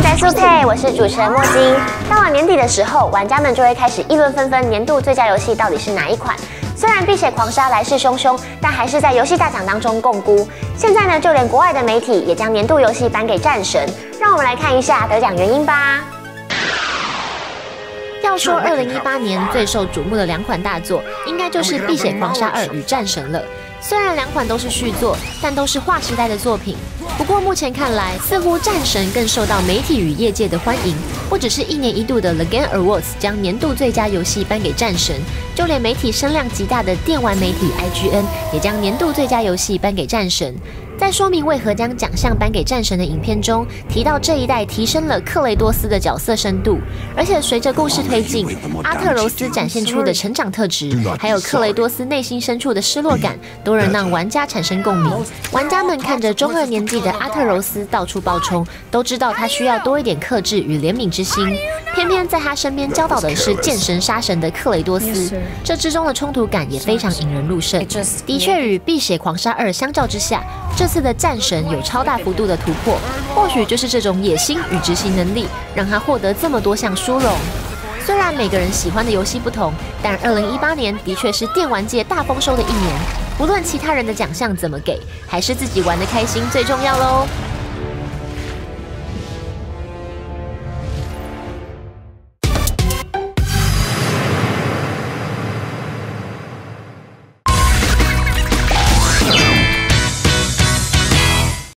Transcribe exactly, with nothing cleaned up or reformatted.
元速配，我是主持人莫金。到了年底的时候，玩家们就会开始议论纷纷，年度最佳游戏到底是哪一款？虽然《碧血狂杀》来势汹汹，但还是在游戏大奖当中共估。现在呢，就连国外的媒体也将年度游戏颁给《战神》。让我们来看一下得奖原因吧。 要说二零一八年最受瞩目的两款大作，应该就是《碧血狂杀二》与《战神》了。虽然两款都是续作，但都是划时代的作品。不过目前看来，似乎《战神》更受到媒体与业界的欢迎。不只是一年一度的 The Game Awards 将年度最佳游戏颁给《战神》，就连媒体声量极大的电玩媒体 I G N 也将年度最佳游戏颁给《战神》。 在说明为何将奖项颁给战神的影片中，提到这一代提升了克雷多斯的角色深度，而且随着故事推进，阿特柔斯展现出的成长特质，还有克雷多斯内心深处的失落感，都能让玩家产生共鸣。玩家们看着中二年纪的阿特柔斯到处暴冲，都知道他需要多一点克制与怜悯之心。偏偏在他身边教导的是见神杀神的克雷多斯，这之中的冲突感也非常引人入胜。的确，与《碧血狂杀二》相较之下，这 这次的战神有超大幅度的突破，或许就是这种野心与执行能力，让他获得这么多项殊荣。虽然每个人喜欢的游戏不同，但二零一八年的确是电玩界大丰收的一年。无论其他人的奖项怎么给，还是自己玩得开心最重要喽。